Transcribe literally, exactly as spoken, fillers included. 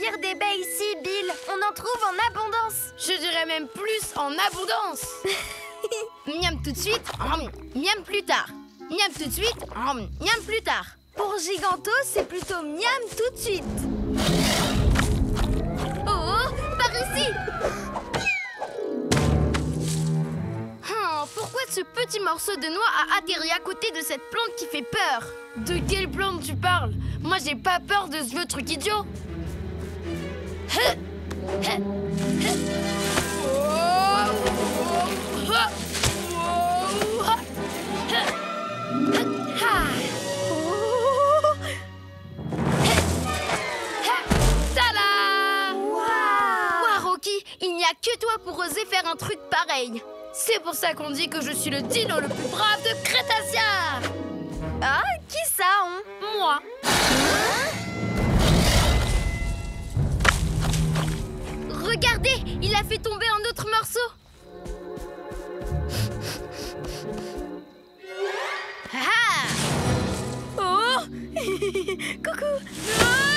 cueillir des baies ici, Bill. On en trouve en abondance. Je dirais même plus en abondance. Miam tout de suite, hum, miam plus tard. Miam tout de suite, hum, miam plus tard. Pour Giganto, c'est plutôt miam tout de suite. Oh, oh, par ici. Oh, pourquoi ce petit morceau de noix a atterri à côté de cette plante qui fait peur? De quelle plante tu parles? Moi, j'ai pas peur de ce vieux truc idiot. Tada! Ouah, Rocky, il n'y a que toi pour oser faire un truc pareil. C'est pour ça qu'on dit que je suis le dino le plus brave de Crétacea. Ah, qui ça, on? Moi. Regardez, il a fait tomber un autre morceau. Ah! Oh. Coucou. Ah!